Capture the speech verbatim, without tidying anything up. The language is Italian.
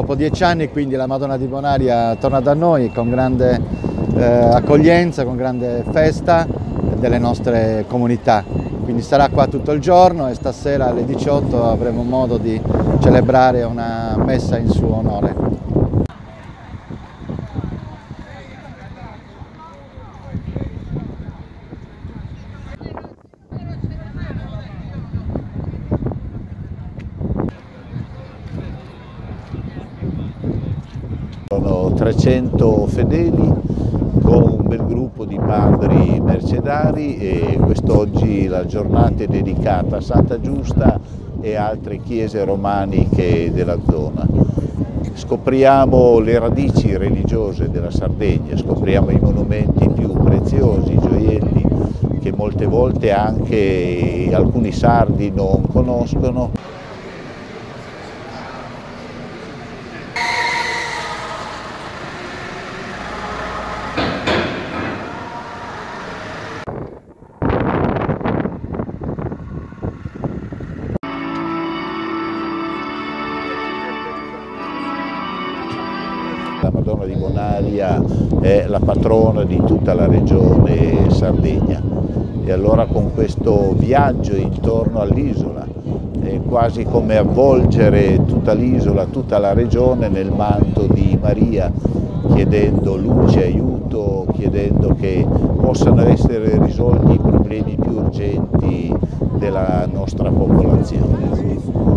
Dopo dieci anni quindi la Madonna di Bonaria torna da noi con grande eh, accoglienza, con grande festa delle nostre comunità. Quindi sarà qua tutto il giorno e stasera alle diciotto avremo modo di celebrare una messa in suo onore. Sono trecento fedeli con un bel gruppo di padri mercedari e quest'oggi la giornata è dedicata a Santa Giusta e altre chiese romaniche della zona. Scopriamo le radici religiose della Sardegna, scopriamo i monumenti più preziosi, i gioielli che molte volte anche alcuni sardi non conoscono. La Madonna di Bonaria è la patrona di tutta la regione Sardegna e allora con questo viaggio intorno all'isola è quasi come avvolgere tutta l'isola, tutta la regione nel manto di Maria, chiedendo luce, aiuto, chiedendo che possano essere risolti i problemi più urgenti della nostra popolazione.